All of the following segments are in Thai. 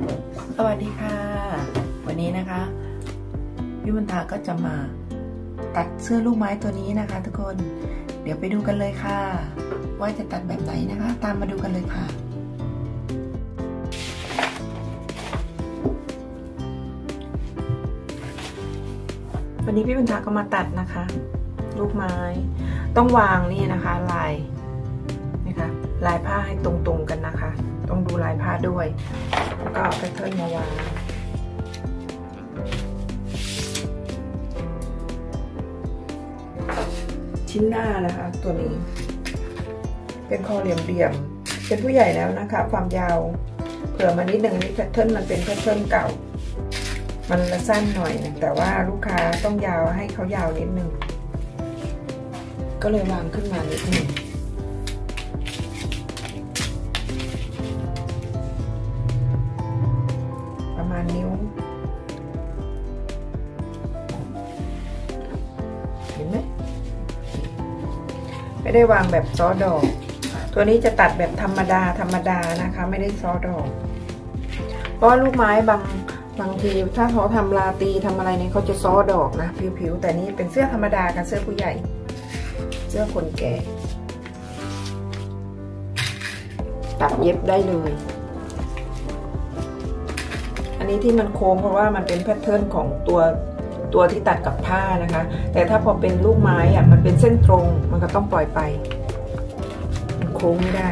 สวัสดีค่ะวันนี้นะคะพี่มณฑาก็จะมาตัดเสื้อลูกไม้ตัวนี้นะคะทุกคนเดี๋ยวไปดูกันเลยค่ะว่าจะตัดแบบไหนนะคะตามมาดูกันเลยค่ะวันนี้พี่มณฑาก็มาตัดนะคะลูกไม้ต้องวางนี่นะคะลายนะคะลายผ้าให้ตรงๆกันนะคะต้องดูลายผ้าด้วยแล้วก็เอาแพทเทิร์นมาวางชิ้นหน้านะคะตัวนี้เป็นคอเหลี่ยมๆเป็นผู้ใหญ่แล้วนะคะความยาวเผื่อมานิดนึงนี่แพทเทิร์นมันเป็นแพทเทิร์นเก่ามันสั้นหน่อยแต่ว่าลูกค้าต้องยาวให้เขายาวนิดนึงก็เลยวางขึ้นมานิดนึงประมาณนิ้วเห็นไหมไม่ได้วางแบบซ้อดอกตัวนี้จะตัดแบบธรรมดานะคะไม่ได้ซ้อดอกเพราะลูกไม้บางทีถ้าเขาทำลาตีทำอะไรเนี่ยเขาจะซ้อดอกนะผิวแต่นี้เป็นเสื้อธรรมดากับเสื้อผู้ใหญ่เสื้อคนแก่ตัดเย็บได้เลยอันนี้ที่มันโค้งเพราะว่ามันเป็นแพทเทิร์นของตัวที่ตัดกับผ้านะคะแต่ถ้าพอเป็นลูกไม้อ่ะมันเป็นเส้นตรงมันก็ต้องปล่อยไปมันโค้งไม่ได้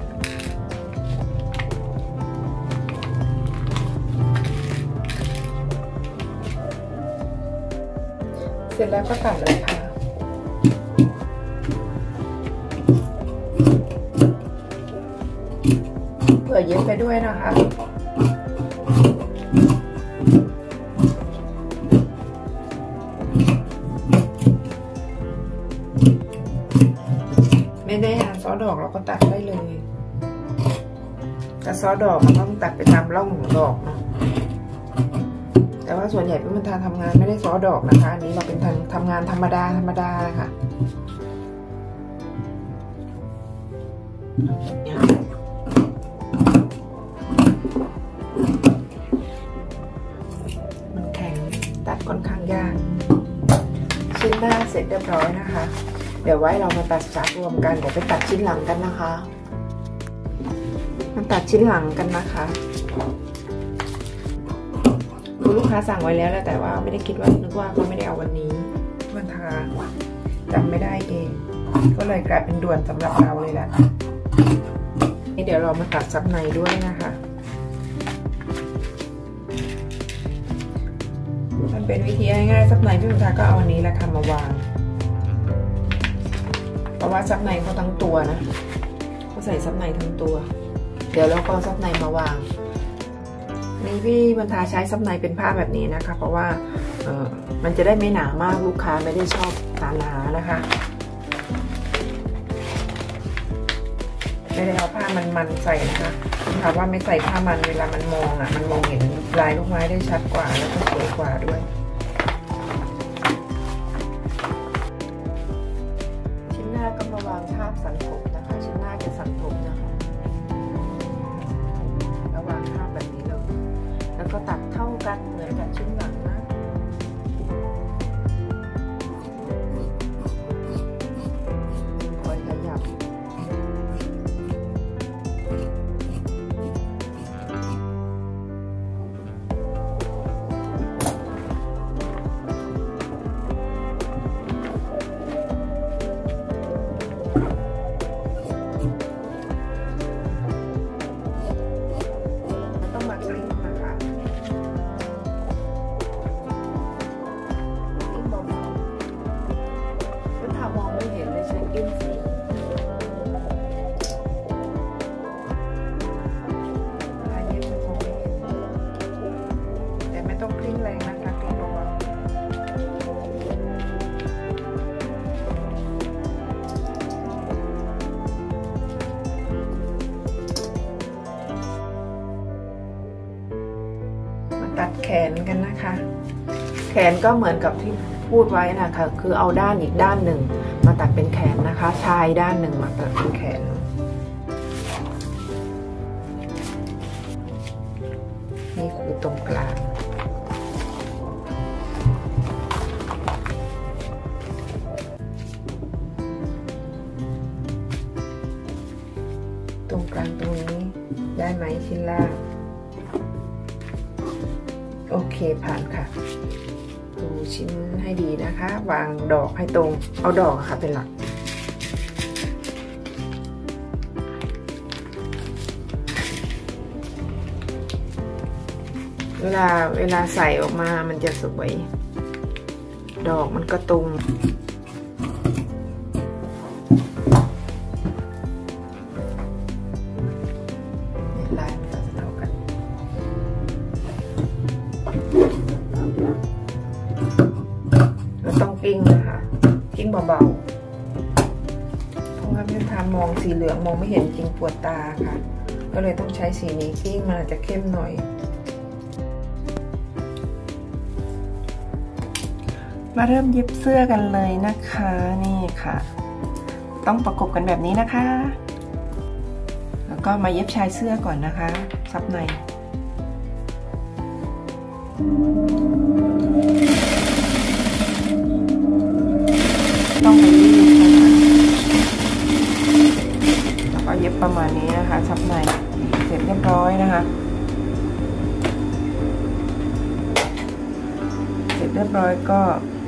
เสร็จแล้วก็ตัดเลยค่ะเผื่อเย็บไปด้วยนะคะไม่ได้หาซอดอกเราก็ตัดได้เลยแต่ซอดอกมันต้องตัดไปตามร่องของดอกเนาะแต่ว่าส่วนใหญ่พี่มณฑาทำงานไม่ได้ซอดอกนะคะอันนี้เราเป็นทำงานธรรมดาค่ะมันแข็งตัดค่อนข้างยากชิ้นหน้าเสร็จเรียบร้อยนะคะเดี๋ยวไว้เรามาตัดสารรวมกันเดี๋ยวไปตัดชิ้นหลังกันนะคะมาตัดชิ้นหลังกันนะคะคุณลูกค้าสั่งไว้แล้วแต่ว่าไม่ได้คิดว่านึกว่าเขาไม่ได้เอาวันนี้มันทาจำไม่ได้เองก็เลยกลายเป็นด่วนสำหรับเราเลยแหละนี่เดี๋ยวเรามาตัดซับในด้วยนะคะมันเป็นวิธีง่ายๆซับในพี่มณฑาก็เอาอันนี้แหละค่ะมาวางเพราะว่าซับในเขาทั้งตัวนะเขาใส่ซับในทั้งตัวเดี๋ยวเราก็ซับในมาวางนี่พี่มณฑาใช้ซับในเป็นผ้าแบบนี้นะคะเพราะว่ามันจะได้ไม่หนามากลูกค้าไม่ได้ชอบหนาๆนะคะไม่ได้เอาผ้ามันใส่นะคะถามว่าไม่ใส่ผ้ามันเวลามันมองมันมองเห็นลายลูกไม้ได้ชัดกว่าแล้วก็สวยกว่าด้วยชิ้นหน้าก็มาวางทาบสันทบนะคะชิ้นหน้าจะสันทบนะคะแล้ววางทาบแบบนี้เลยแล้วก็ตัดเท่ากันเหมือนกับชิ้นหลังนะคอยขยับตัดแขนกันนะคะแขนก็เหมือนกับที่พูดไว้นะคะคือเอาด้านอีกด้านหนึ่งมาตัดเป็นแขนนะคะชายด้านหนึ่งมาตัดเป็นแขนให้ขูดตรงกลางตรงกลางตรงนี้ได้ไหมชิ้นล่างโอเคผ่านค่ะดูชิ้นให้ดีนะคะวางดอกให้ตรงเอาดอกค่ะเป็นหลักเวลาใส่ออกมามันจะสวยดอกมันก็ตรงลายมันจะเท่ากันเราต้องกิ้งนะคะกิ้งเบาๆเพราะว่าพี่ทามองสีเหลืองมองไม่เห็นจริงปวดตาค่ะก็เลยต้องใช้สีนี้กิ้งมันจะเข้มหน่อยมาเริ่มเย็บเสื้อกันเลยนะคะนี่ค่ะต้องประกบกันแบบนี้นะคะแล้วก็มาเย็บชายเสื้อก่อนนะคะซับในต้องไปรีดนะคะแล้วก็เย็บประมาณนี้นะคะซับในเสร็จเรียบร้อยนะคะเสร็จเรียบร้อยก็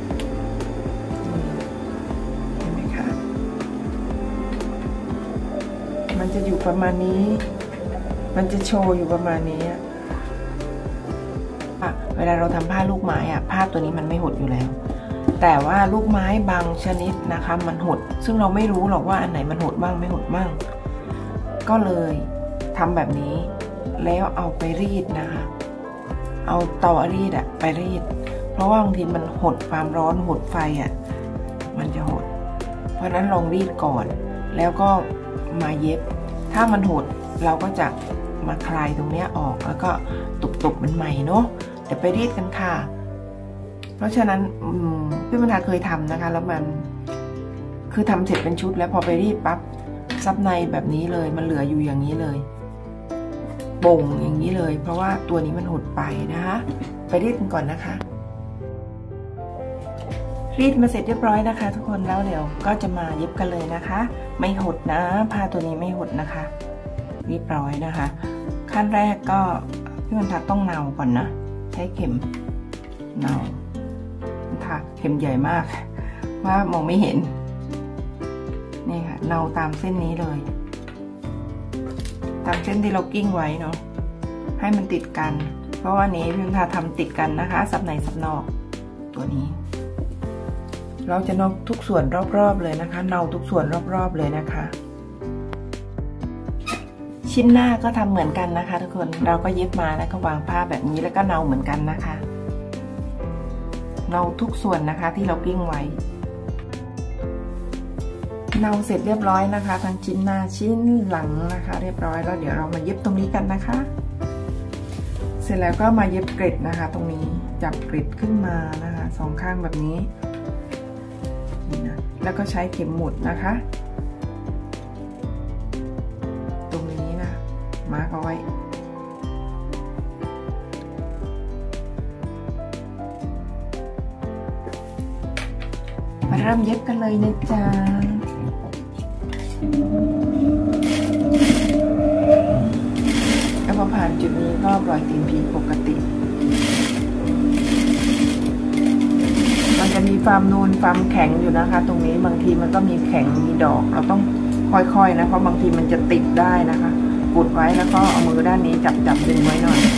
มันจะอยู่ประมาณนี้มันจะโชว์อยู่ประมาณนี้เวลาเราทำผ้าลูกไม้ผ้าตัวนี้มันไม่หดอยู่แล้วแต่ว่าลูกไม้บางชนิดนะคะมันหดซึ่งเราไม่รู้หรอกว่าอันไหนมันหดบ้างไม่หดบ้างก็เลยทำแบบนี้แล้วเอาไปรีดนะคะเอาเตารีดไปรีดเพราะว่าบางทีมันหดความร้อนหดไฟมันจะหดเพราะนั้นลองรีดก่อนแล้วก็มาเย็บถ้ามันหดเราก็จะมาคลายตรงนี้ออกแล้วก็ตุบๆมันใหม่เนาะเดี๋ยวไปรีดกันค่ะเพราะฉะนั้นพี่บรรดาเคยทำนะคะแล้วมันคือทำเสร็จเป็นชุดแล้วพอไปรีดปั๊บซับในแบบนี้เลยมันเหลืออยู่อย่างนี้เลยบ่งอย่างนี้เลยเพราะว่าตัวนี้มันหดไปนะคะไปรีดกันก่อนนะคะรีดมาเสร็จเรียบร้อยนะคะทุกคนแล้วเดี๋ยวก็จะมาเย็บกันเลยนะคะไม่หดนะผ้าตัวนี้ไม่หดนะคะเรียบร้อยนะคะขั้นแรกก็พี่บรรทัดต้องเนาก่อนนะใช้เข็มเนาค่ะเข็มใหญ่มากว่ามองไม่เห็นนี่ค่ะเนาตามเส้นนี้เลยตามเส้นที่เรากิ้งไว้เนาะให้มันติดกันเพราะว่านี้พี่บรรทัดทำติดกันนะคะซับในซับนอกตัวนี้เราจะนอกทุกส่วนรอบๆเลยนะคะเนาทุกส่วนรอบๆเลยนะคะชิ้นหน้าก็ทำเหมือนกันนะคะทุกคนเราก็เย็บมาแล้วก็วางผ้าแบบนี้แล้วก็เนาเหมือนกันนะคะเนาทุกส่วนนะคะที่เรากิ้งไว้เนาเสร็จเรียบร้อยนะคะทั้งชิ้นหน้าชิ้นหลังนะคะเรียบร้อยแล้วเดี๋ยวเรามาเย็บตรงนี้กันนะคะเสร็จแล้วก็มาเย็บเกล็ดนะคะตรงนี้จับเกล็ดขึ้นมานะคะสองข้างแบบนี้แล้วก็ใช้เข็มหมุดนะคะตรงนี้นะมาร์กเอาไว้มาเริ่มเย็บกันเลยนะจ๊ะแล้วพอผ่านจุดนี้ก็ปล่อยตีนผีปกติมันจะมีความนูนความแข็งอยู่นะคะตรงนี้บางทีมันก็มีแข็งมีดอกเราต้องค่อยๆนะเพราะบางทีมันจะติดได้นะคะกดไว้แล้วก็เอามือด้านนี้จับดึงไว้หน่อย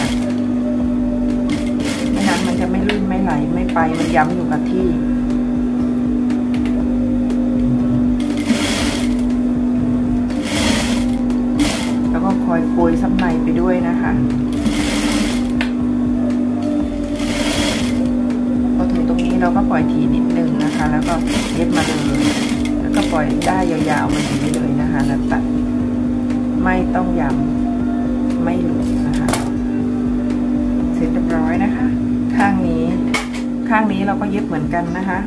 ไม่งั้นมันจะไม่ลื่นไม่ไหลไม่ไปมันย้ำอยู่กับที่แล้วก็คอยโกยซับในไปด้วยนะคะเราก็ปล่อยทีนิดนึงนะคะแล้วก็เย็บมาเลยแล้วก็ปล่อยได้ยาวๆมาอย่างนี้เลยนะคะแล้วตัดไม่ต้องย้ำไม่หลุดนะคะเสร็จเรียบร้อยนะคะข้างนี้เราก็เย็บเหมือนกันนะคะ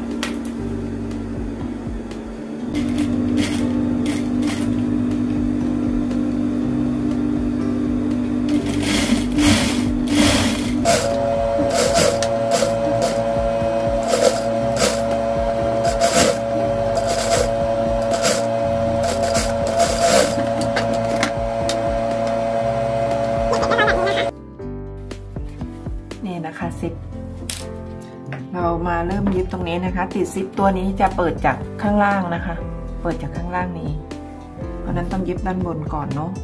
นะคะซิปเรามาเริ่มเย็บตรงนี้นะคะติดซิปตัวนี้จะเปิดจากข้างล่างนะคะเปิดจากข้างล่างนี้เพราะนั้นต้องเย็บด้านบนก่อนเนาะ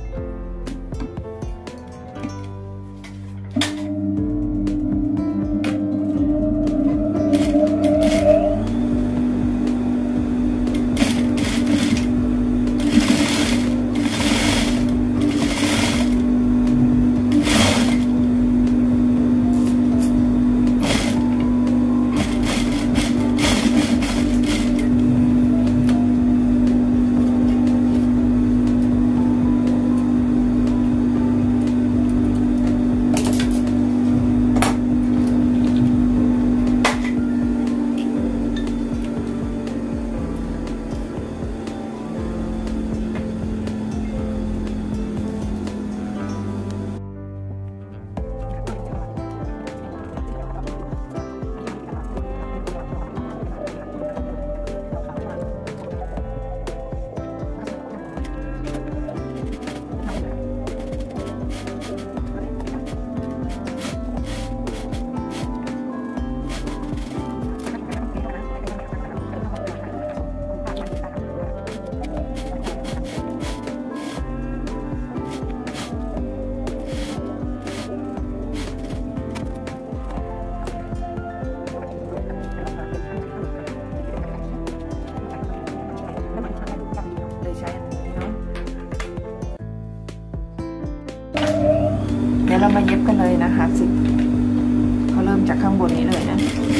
เดี๋ยวเรามาเย็บกันเลยนะคะสิเขาเริ่มจากข้างบนนี้เลยนะ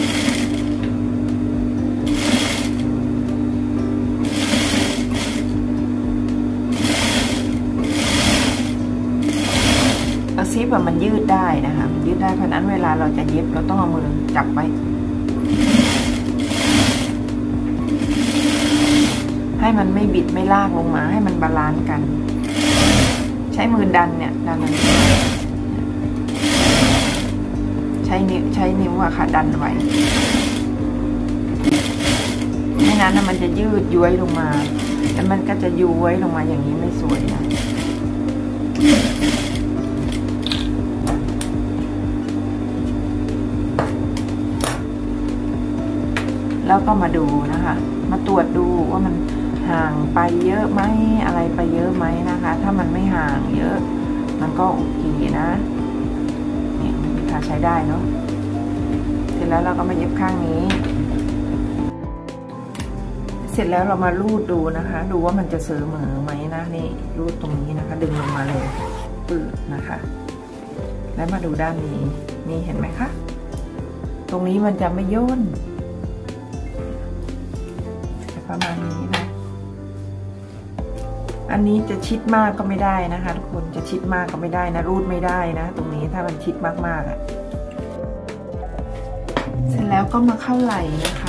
ซิปมันยืดได้นะคะยืดได้เพราะนั้นเวลาเราจะเย็บเราต้องเอามือจับไว้ให้มันไม่บิดไม่ลากลงมาให้มันบาลานซ์กันใช้มือดันเนี่ยดันใช้นิ้วอะค่ะดันไว้ไม่นั้นนะมันจะยืดย้วยลงมาแล้วมันก็จะย้วยลงมาอย่างนี้ไม่สวยนะแล้วก็มาดูนะคะมาตรวจดูว่ามันห่างไปเยอะไหมอะไรไปเยอะไหมนะคะถ้ามันไม่ห่างเยอะมันก็โอเคนะเนี่ยค่ะใช้ได้เนาะเสร็จแล้วเราก็มาเย็บข้างนี้เสร็จแล้วเรามาลูดดูนะคะดูว่ามันจะเสมอไหมนะนี่ลูดตรงนี้นะคะดึงลงมาเลยปืดนะคะแล้วมาดูด้านนี้นี่เห็นไหมคะตรงนี้มันจะไม่ย่นประมาณนี้นะอันนี้จะชิดมากก็ไม่ได้นะคะทุกคนจะชิดมากก็ไม่ได้นะรูดไม่ได้นะตรงนี้ถ้ามันชิดมากๆอ่ะเสร็จแล้วก็มาเข้าไหล่นะคะ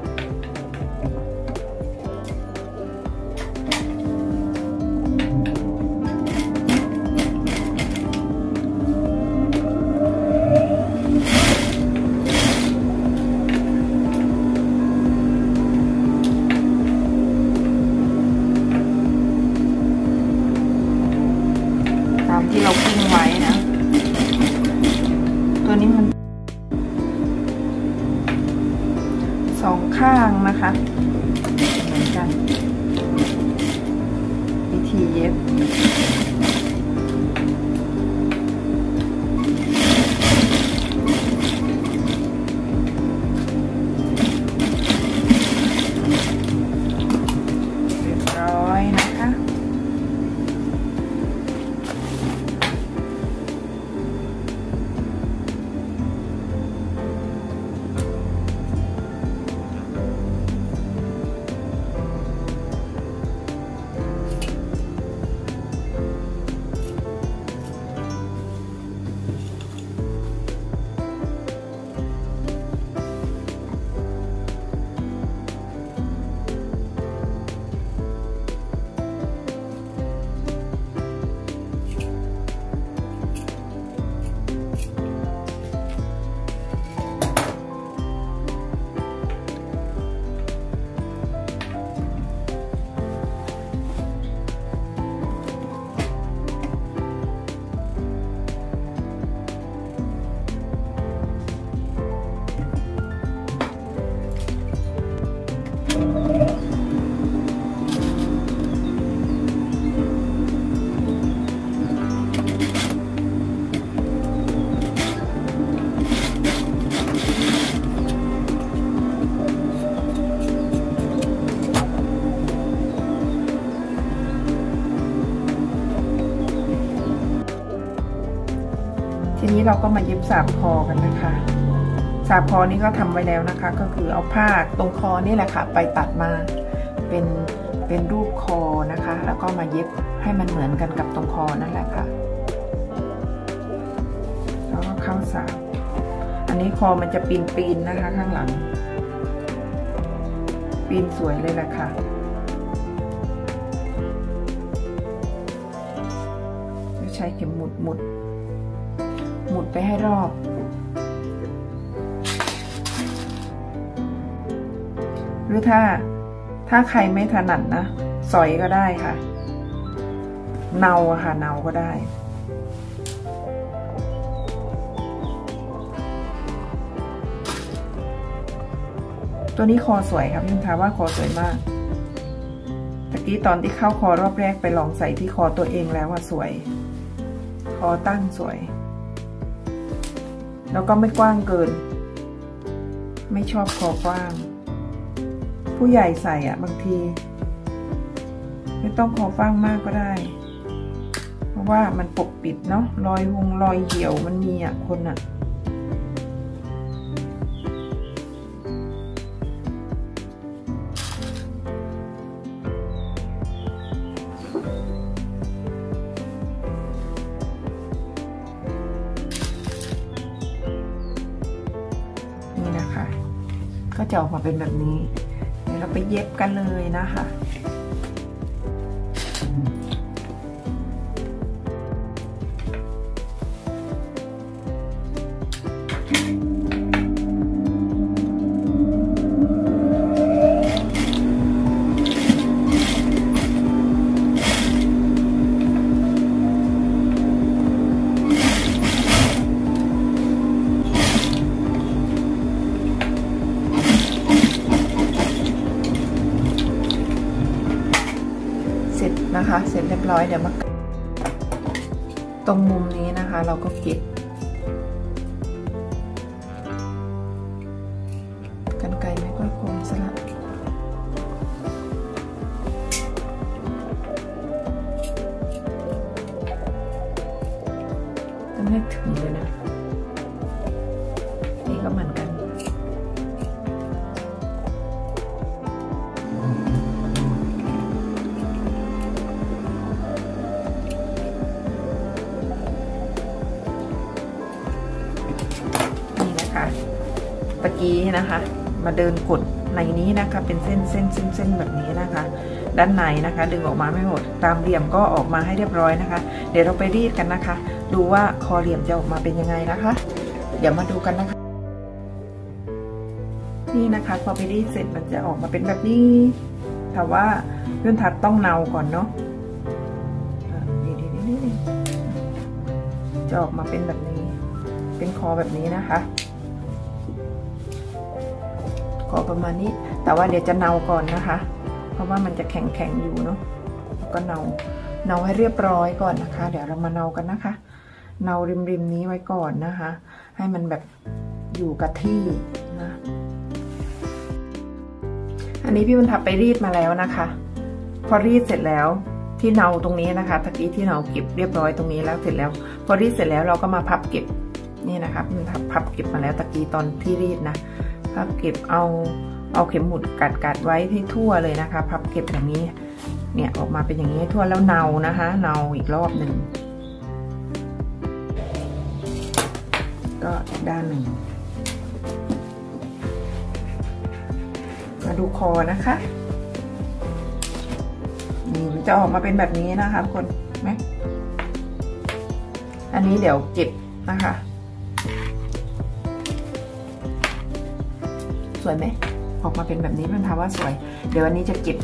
ที่เราปิ้งไว้นะตัวนี้มันสองข้างนะคะเหมือนกันวิธีเย็บเรียบร้อยนะคะทีนี้เราก็มาเย็บสาบคอกันนะคะสาบคอนี้ก็ทำไว้แล้วนะคะก็คือเอาผ้าตรงคอนี่แหละค่ะไปตัดมาเป็นรูปคอนะคะแล้วก็มาเย็บให้มันเหมือนกันกับตรงคอนั่นแหละค่ะแล้วก็เข้าสาบอันนี้คอมันจะปีนนะคะข้างหลังปีนสวยเลยแหละค่ะใช้เข็มหมุดไปให้รอบหรือถ้าใครไม่ถนัดนะสอยก็ได้ค่ะเนาค่ะเนาก็ได้ตัวนี้คอสวยครับยิ่งทาว่าคอสวยมากตะกี้ตอนที่เข้าคอรอบแรกไปลองใส่ที่คอตัวเองแล้วว่าสวยคอตั้งสวยแล้วก็ไม่กว้างเกินไม่ชอบคอกว้างผู้ใหญ่ใส่บางทีไม่ต้องคอกว้างมากก็ได้เพราะว่ามันปกปิดเนาะรอยเหี่ยวมันมีคนก็จะออกมาเป็นแบบนี้เดี๋ยวเราไปเย็บกันเลยนะคะเสร็จเรียบร้อยเดี๋ยวมาตรงมุมนี้นะคะเราก็เก็บกรรไกรไม่ค่อยคมซะละต้องให้ถึงเลยนะนี่ก็เหมือนกันตะกี้นะคะมาเดินกดในนี้นะคะเป็นเส้นแบบนี้นะคะด้านในนะคะดึงออกมาไม่หมดตามเหลี่ยมก็ออกมาให้เรียบร้อยนะคะเดี๋ยวเราไปรีดกันนะคะดูว่าคอเหลี่ยมจะออกมาเป็นยังไงนะคะเดี๋ยวมาดูกันนะคะนี่นะคะพอไปรีดเสร็จมันจะออกมาเป็นแบบนี้แต่ว่าเพื่อนทัดต้องเนาก่อนเนาะนี่จะออกมาเป็นแบบนี้เป็นคอแบบนี้นะคะประมาณนี้แต่ว่าเดี๋ยวจะเนาก่อนนะคะเพราะว่ามันจะแข็งอยู่เนาะก็เนาให้เรียบร้อยก่อนนะคะเดี๋ยวเรามาเนากันนะคะเนาริมนี้ไว้ก่อนนะคะให้มันแบบอยู่กับที่นะอันนี้พี่บรรทับไปรีดมาแล้วนะคะพอรีดเสร็จแล้วที่เนาตรงนี้นะคะตะกี้ที่เนาเก็บเรียบร้อยตรงนี้แล้วเสร็จแล้วพอรีดเสร็จแล้วเราก็มาพับเก็บนี่นะคะพี่บรรทับพับเก็บมาแล้วตะกี้ตอนที่รีดนะพับเก็บเอาเข็มหมุดกัดไว้ให้ทั่วเลยนะคะพับเก็บอย่างนี้เนี่ยออกมาเป็นอย่างนี้ทั่วแล้วเนานะคะเนาอีกรอบหนึ่งก็อีกด้านหนึ่งมาดูคอนะคะนี่มันจะออกมาเป็นแบบนี้นะคะทุกคนไหมอันนี้เดี๋ยวเก็บนะคะสวยไหมออกมาเป็นแบบนี้มันทำว่าสวยเดี๋ยววันนี้จะเก็บ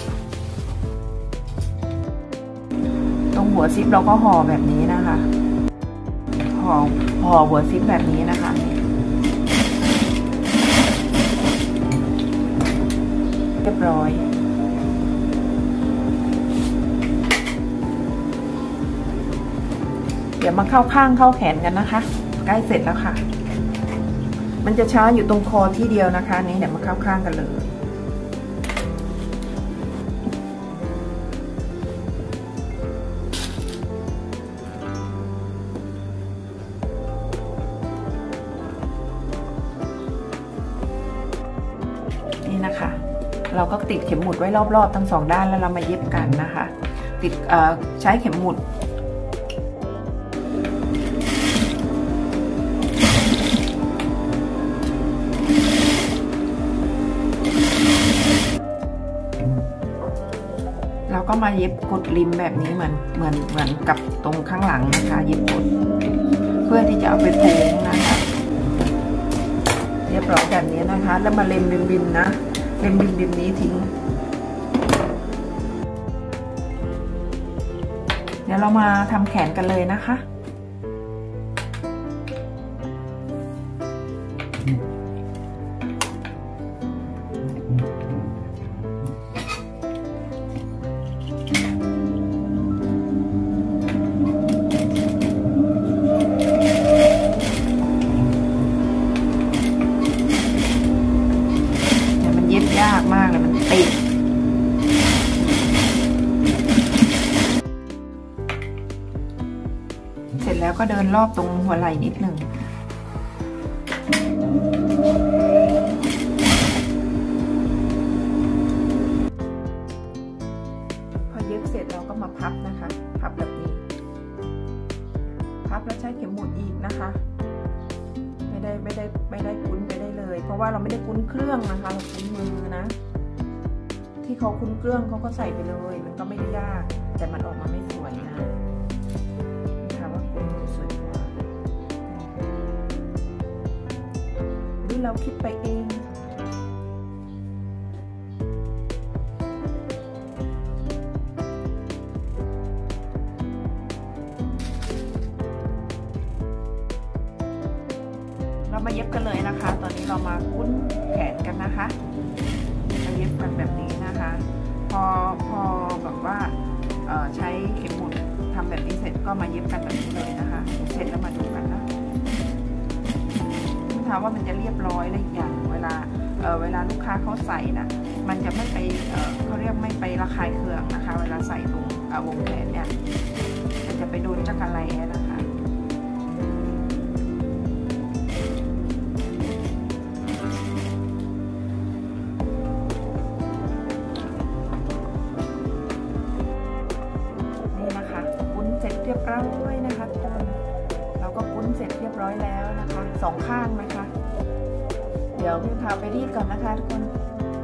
ตรงหัวซิปเราก็ห่อแบบนี้นะคะห่อหัวซิปแบบนี้นะคะเรียบร้อยเดี๋ยวมาเข้าข้างเข้าแขนกันนะคะใกล้เสร็จแล้วค่ะมันจะช้าอยู่ตรงคอที่เดียวนะคะนี้เดี๋ยวมาเข้าข้างกันเลยเราก็ติดเข็มหมุดไว้รอบๆทั้ง2ด้านแล้วเรามาเย็บกันนะคะติดใช้เข็มหมุดเราก็มาเย็บกดริมแบบนี้เหมือนกับตรงข้างหลังนะคะเย็บกดเพื่อที่จะเอาไปโค้งนะคะเรียบร้อยแบบนี้นะคะแล้วมาเล็มริมนะเล็มริมนี้ทิ้งเดี๋ยวเรามาทำแขนกันเลยนะคะยากมากเลยมันติดเสร็จแล้วก็เดินรอบตรงหัวไหล่นิดหนึ่งพอเย็บเสร็จเราก็มาพับนะคะพับแบบนี้พับแล้วใช้เข็มหมุดอีกนะคะไม่ได้คุ้นไปได้เลยเพราะว่าเราไม่ได้คุ้นเครื่องนะคะเราคุ้นมือนะที่เขาคุ้นเครื่องเขาก็ใส่ไปเลยมันก็ไม่ได้ยากแต่มันออกมาไม่สวยนะนะคะว่าคุ้นมือสวยกว่านี่เราคิดไปเองเรามาเย็บกันเลยนะคะตอนนี้เรามาคุ้นแขนกันนะคะมาเย็บกันแบบนี้นะคะพอแบบว่าใช้เข็มหมุดทำแบบนี้เสร็จก็มาเย็บกันแบบนี้เลยนะคะเสร็จแล้วมาดูกันนะถามว่ามันจะเรียบร้อยและอีกอย่างเวลาลูกค้าเขาใส่นะมันจะไม่ไปเขาเรียกไม่ไประคายเคืองนะคะเวลาใส่ตรงวงแขนเนี่ยมันจะไปโดนจักรแลนะคะเรียบร้อยนะคะทุกคนเราก็ปุ้นเสร็จเรียบร้อยแล้วนะคะ2ข้างนะคะเดี๋ยวพี่พาไปรีดก่อนนะคะทุกคน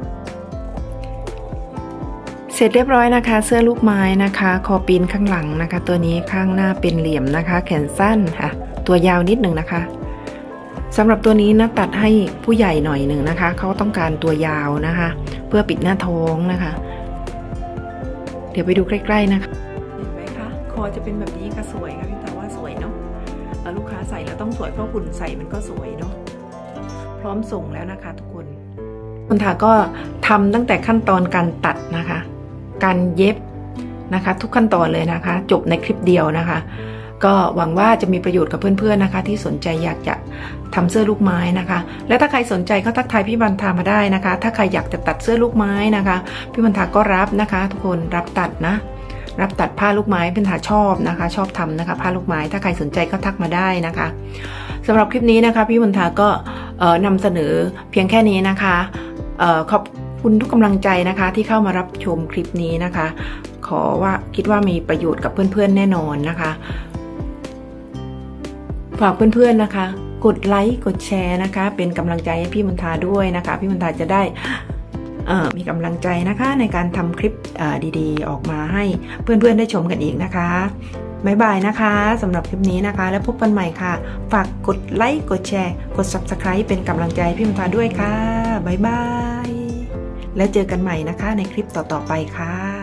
เสร็จเรียบร้อยนะคะเสื้อลูกไม้นะคะคอปีนข้างหลังนะคะตัวนี้ข้างหน้าเป็นเหลี่ยมนะคะแขนสั้นค่ะตัวยาวนิดหนึ่งนะคะสำหรับตัวนี้นะตัดให้ผู้ใหญ่หน่อยหนึ่งนะคะเขาต้องการตัวยาวนะคะเพื่อปิดหน้าท้องนะคะเดี๋ยวไปดูใกล้ๆนะคะคอจะเป็นแบบนี้ค่ะสวยค่ะพี่ตาว่าสวยเนาะลูกค้าใส่แล้วต้องสวยเพราะหุ่นใส่มันก็สวยเนาะพร้อมส่งแล้วนะคะทุกคนคุณทาก็ทำตั้งแต่ขั้นตอนการตัดนะคะการเย็บนะคะทุกขั้นตอนเลยนะคะจบในคลิปเดียวนะคะก็หวังว่าจะมีประโยชน์กับเพื่อนๆนะคะที่สนใจอยากจะทำเสื้อลูกไม้นะคะและถ้าใครสนใจก็ทักทายพี่บรรทามาได้นะคะถ้าใครอยากจะตัดเสื้อลูกไม้นะคะพี่บรรทาก็รับนะคะทุกคนรับตัดนะรับตัดผ้าลูกไม้เป็นถาชอบนะคะชอบทำนะคะผ้าลูกไม้ถ้าใครสนใจก็ทักมาได้นะคะสำหรับคลิปนี้นะคะพี่มณฑาก็นำเสนอเพียงแค่นี้นะคะขอบคุณทุกกำลังใจนะคะที่เข้ามารับชมคลิปนี้นะคะคิดว่ามีประโยชน์กับเพื่อนๆแน่นอนนะคะฝากเพื่อนๆนะคะกดไลค์กดแชร์นะคะเป็นกำลังใจให้พี่มณฑาด้วยนะคะพี่มณฑาจะได้มีกำลังใจนะคะในการทำคลิปดีๆออกมาให้เพื่อนๆได้ชมกันอีกนะคะบ๊ายบายนะคะสำหรับคลิปนี้นะคะแล้วพบกันใหม่ค่ะฝากกดไลค์กดแชร์กด Subscribe เป็นกำลังใจให้พี่มณฑาด้วยค่ะบ๊ายบายแล้วเจอกันใหม่นะคะในคลิปต่อๆไปค่ะ